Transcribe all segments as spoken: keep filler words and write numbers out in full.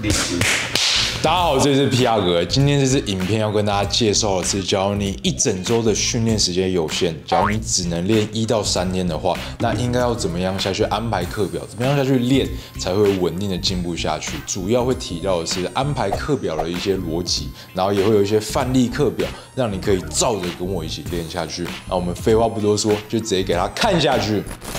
练习。 大家好，这是 P R 哥。今天这支影片要跟大家介绍的是，假如你一整周的训练时间有限，假如你只能练一到三天的话，那应该要怎么样下去安排课表？怎么样下去练才会稳定的进步下去？主要会提到的是安排课表的一些逻辑，然后也会有一些范例课表，让你可以照着跟我一起练下去。那我们废话不多说，就直接给它看下去。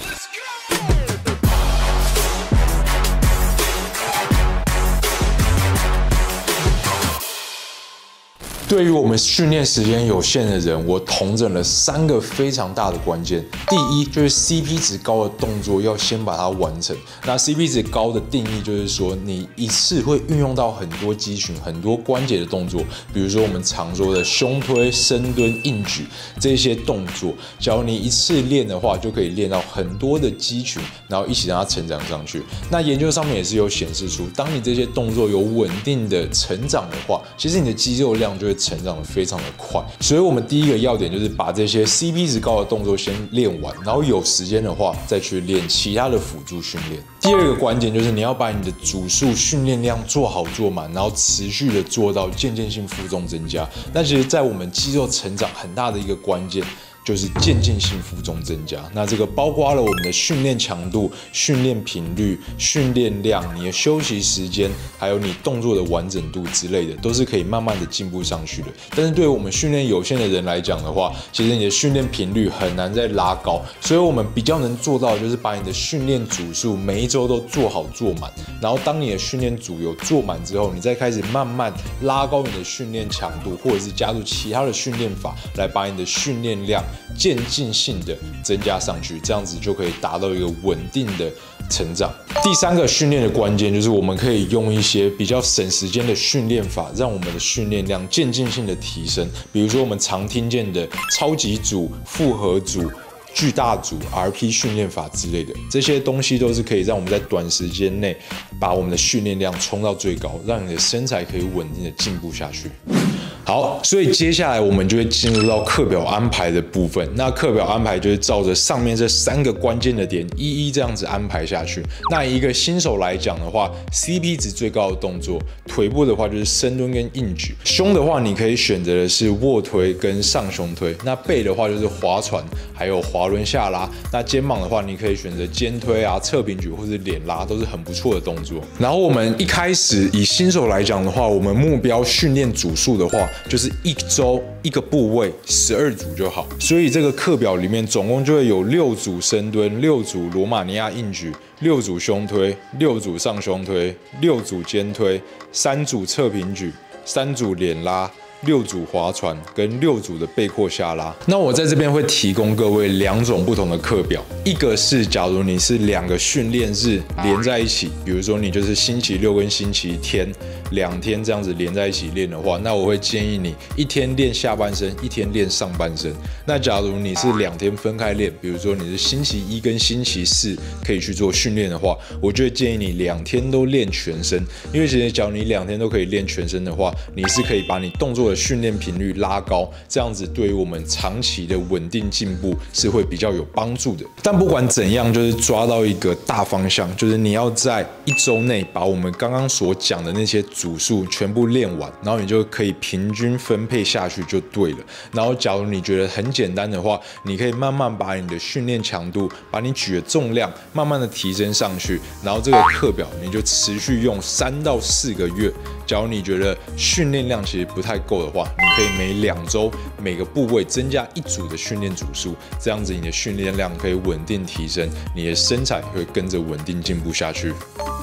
对于我们训练时间有限的人，我统整了三个非常大的关键。第一，就是 C P 值高的动作要先把它完成。那 C P 值高的定义就是说，你一次会运用到很多肌群、很多关节的动作，比如说我们常说的胸推、深蹲、硬举这些动作。假如你一次练的话，就可以练到很多的肌群，然后一起让它成长上去。那研究上面也是有显示出，当你这些动作有稳定的成长的话，其实你的肌肉量就会成长的非常的快，所以我们第一个要点就是把这些 C P 值高的动作先练完，然后有时间的话再去练其他的辅助训练。第二个关键就是你要把你的组数训练量做好做满，然后持续的做到渐进性负重增加。那其实在我们肌肉成长很大的一个关键，就是渐进性负重增加。那这个包括了我们的训练强度、训练频率、训练量、你的休息时间，还有你动作的完整度之类的，都是可以慢慢的进步上去的。但是对于我们训练有限的人来讲的话，其实你的训练频率很难再拉高，所以我们比较能做到的就是把你的训练组数每一周都做好做满，然后当你的训练组有做满之后，你再开始慢慢拉高你的训练强度，或者是加入其他的训练法来把你的训练量渐进性的增加上去，这样子就可以达到一个稳定的成长。第三个训练的关键就是我们可以用一些比较省时间的训练法，让我们的训练量渐进性的提升。比如说我们常听见的超级组、复合组、巨大组、R P 训练法之类的，这些东西都是可以让我们在短时间内把我们的训练量冲到最高，让你的身材可以稳定的进步下去。好，所以接下来我们就会进入到课表安排的部分。那课表安排就是照着上面这三个关键的点，一一这样子安排下去。那一个新手来讲的话 ，C P 值最高的动作，腿部的话就是深蹲跟硬举；胸的话，你可以选择的是卧推跟上胸推；那背的话就是划船，还有滑轮下拉；那肩膀的话，你可以选择肩推啊、侧平举或是脸拉，都是很不错的动作。然后我们一开始以新手来讲的话，我们目标训练组数的话，就是一周一个部位十二组就好，所以这个课表里面总共就会有六组深蹲、六组罗马尼亚硬举、六组胸推、六组上胸推、六组肩推、三组侧平举、三组脸拉、六组划船跟六组的背阔下拉。那我在这边会提供各位两种不同的课表，一个是假如你是两个训练日连在一起，比如说你就是星期六跟星期天两天这样子连在一起练的话，那我会建议你一天练下半身，一天练上半身。那假如你是两天分开练，比如说你是星期一跟星期四可以去做训练的话，我就会建议你两天都练全身，因为其实假如你两天都可以练全身的话，你是可以把你动作的训练频率拉高，这样子对于我们长期的稳定进步是会比较有帮助的。但不管怎样，就是抓到一个大方向，就是你要在一周内把我们刚刚所讲的那些组数全部练完，然后你就可以平均分配下去就对了。然后假如你觉得很简单的话，你可以慢慢把你的训练强度，把你举的重量慢慢的提升上去，然后这个课表你就持续用三到四个月。假如你觉得训练量其实不太够的话，你可以每两周每个部位增加一组的训练组数，这样子你的训练量可以稳定提升，你的身材会跟着稳定进步下去。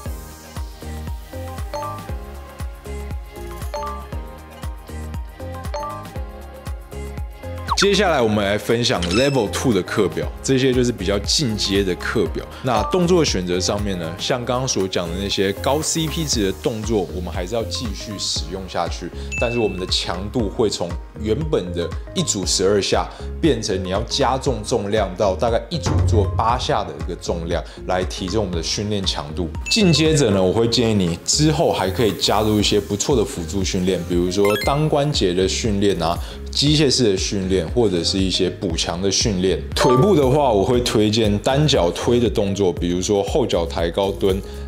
接下来我们来分享 Level 二的课表，这些就是比较进阶的课表。那动作选择上面呢，像刚刚所讲的那些高 C P 值的动作，我们还是要继续使用下去，但是我们的强度会从原本的一组十二下变成你要加重重量到大概一组做八下的一个重量，来提升我们的训练强度。进阶者呢，我会建议你之后还可以加入一些不错的辅助训练，比如说单关节的训练啊。机械式的训练，或者是一些补强的训练。腿部的话，我会推荐单脚推的动作，比如说后脚抬高蹲、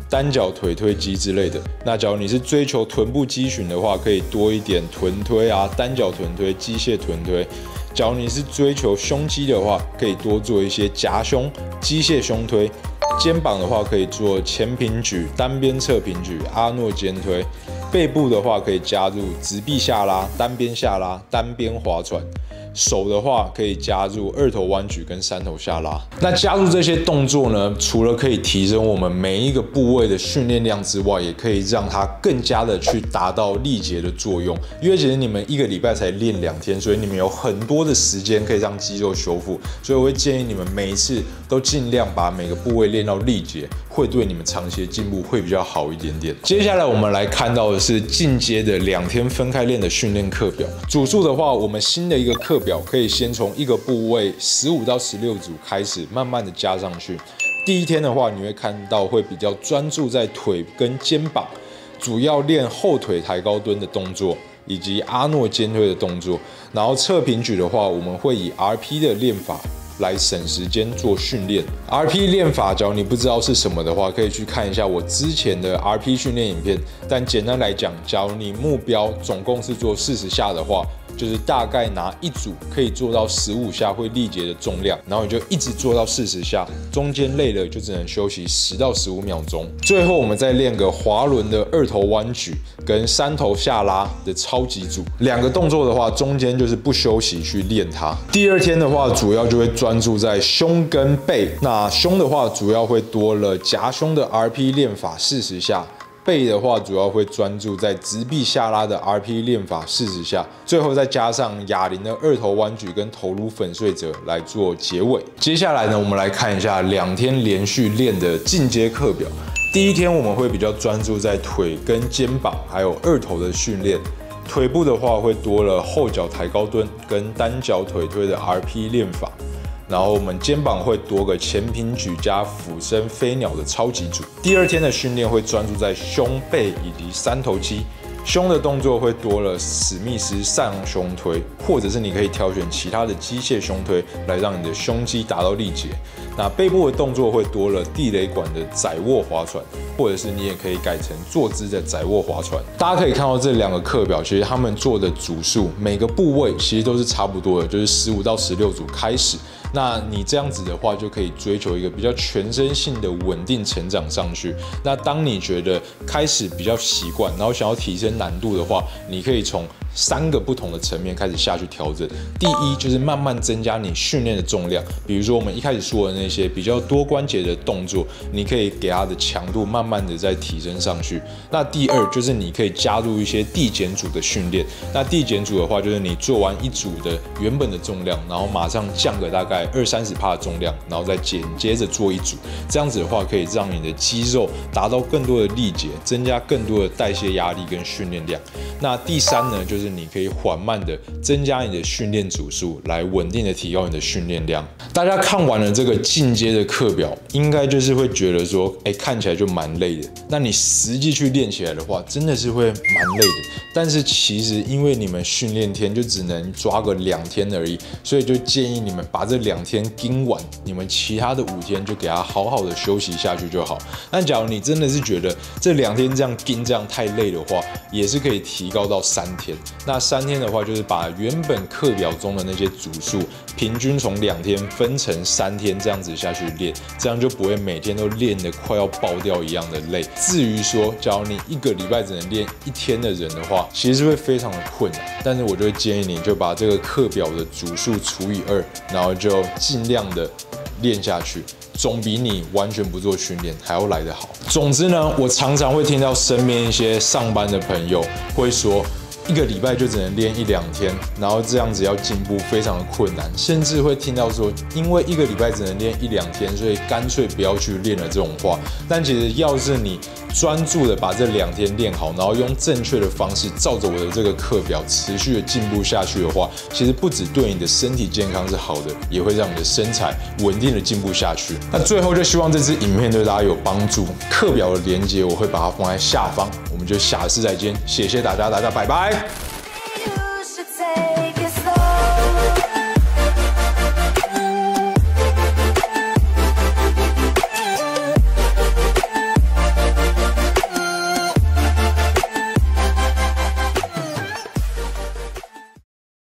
单脚腿推肌之类的。那假如你是追求臀部肌群的话，可以多一点臀推啊，单脚臀推、机械臀推。假如你是追求胸肌的话，可以多做一些夹胸、机械胸推。肩膀的话，可以做前平举、单边侧平举、阿诺肩推。背部的话，可以加入直臂下拉、单边下拉、单边划船。手的话可以加入二头弯举跟三头下拉。那加入这些动作呢，除了可以提升我们每一个部位的训练量之外，也可以让它更加的去达到力竭的作用。因为其实你们一个礼拜才练两天，所以你们有很多的时间可以让肌肉修复。所以我会建议你们每一次都尽量把每个部位练到力竭，会对你们长期的进步会比较好一点点。接下来我们来看到的是进阶的两天分开练的训练课表。组数的话，我们新的一个课表可以先从一个部位十五到十六组开始，慢慢的加上去。第一天的话，你会看到会比较专注在腿跟肩膀，主要练后腿抬高蹲的动作，以及阿诺肩推的动作。然后侧平举的话，我们会以 R P 的练法来省时间做训练。R P 练法，假如你不知道是什么的话，可以去看一下我之前的 R P 训练影片。但简单来讲，假如你目标总共是做四十下的话，就是大概拿一组可以做到十五下会力竭的重量，然后你就一直做到四十下，中间累了就只能休息十到十五秒钟。最后我们再练个滑轮的二头弯举跟三头下拉的超级组，两个动作的话，中间就是不休息去练它。第二天的话，主要就会专注在胸跟背。那胸的话，主要会多了夹胸的 R P 练法四十下。背的话，主要会专注在直臂下拉的 R P 练法四十下，最后再加上哑铃的二头弯举跟头颅粉碎者来做结尾。接下来呢，我们来看一下两天连续练的进阶课表。第一天我们会比较专注在腿跟肩膀还有二头的训练。腿部的话，会多了后脚抬高蹲跟单脚腿推的 R P 练法。然后我们肩膀会多个前平举加俯身飞鸟的超级组。第二天的训练会专注在胸背以及三头肌。胸的动作会多了史密斯上胸推，或者是你可以挑选其他的机械胸推来让你的胸肌达到力竭。那背部的动作会多了地雷管的窄握划船，或者是你也可以改成坐姿的窄握划船。大家可以看到这两个课表，其实他们做的组数每个部位其实都是差不多的，就是十五到十六组开始。那你这样子的话，就可以追求一个比较全身性的稳定成长上去。那当你觉得开始比较习惯，然后想要提升难度的话，你可以从三个不同的层面开始下去调整。第一，就是慢慢增加你训练的重量，比如说我们一开始说的那些比较多关节的动作，你可以给它的强度慢慢的再提升上去。那第二，就是你可以加入一些递减组的训练。那递减组的话，就是你做完一组的原本的重量，然后马上降个大概二三十趴的重量，然后再紧接着做一组。这样子的话，可以让你的肌肉达到更多的力竭，增加更多的代谢压力跟训练量。那第三呢，就是就是你可以缓慢的增加你的训练组数，来稳定的提高你的训练量。大家看完了这个进阶的课表，应该就是会觉得说，哎，看起来就蛮累的。那你实际去练起来的话，真的是会蛮累的。但是其实因为你们训练天就只能抓个两天而已，所以就建议你们把这两天盯完，你们其他的五天就给它好好的休息下去就好。但假如你真的是觉得这两天这样盯这样太累的话，也是可以提高到三天。那三天的话，就是把原本课表中的那些组数，平均从两天分成三天这样子下去练，这样就不会每天都练得快要爆掉一样的累。至于说，假如你一个礼拜只能练一天的人的话，其实会非常的困难。但是我就会建议你，就把这个课表的组数除以二，然后就尽量的练下去。总比你完全不做训练还要来得好。总之呢，我常常会听到身边一些上班的朋友会说，一个礼拜就只能练一两天，然后这样子要进步非常的困难，甚至会听到说，因为一个礼拜只能练一两天，所以干脆不要去练了这种话。但其实要是你专注的把这两天练好，然后用正确的方式，照着我的这个课表持续的进步下去的话，其实不只对你的身体健康是好的，也会让你的身材稳定的进步下去。那最后就希望这支影片对大家有帮助。课表的连结我会把它放在下方，我们就下次再见，谢谢大家，大家拜拜。